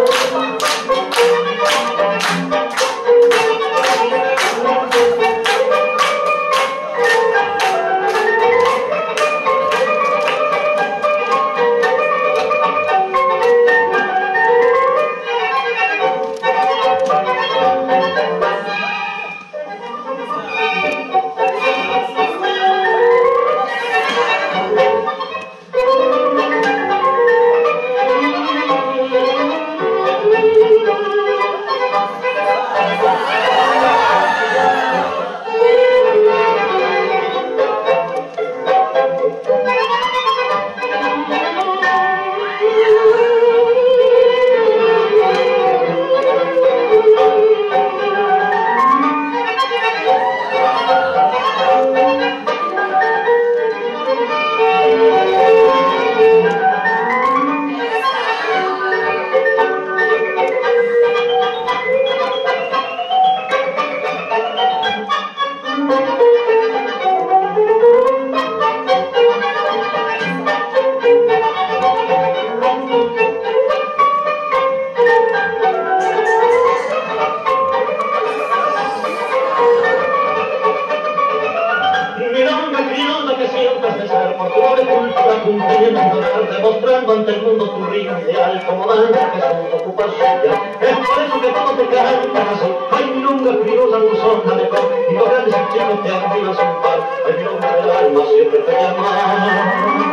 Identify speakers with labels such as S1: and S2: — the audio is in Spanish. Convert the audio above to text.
S1: Demostrando ante el mundo tu ritmo ideal como danza que son ocupa suya. Es por eso que todos te cantan así. Ay, nunca cruzan tu zona de paz y los grandes chicos te admiran sin par. Ay, mi nombre del alma siempre te llama.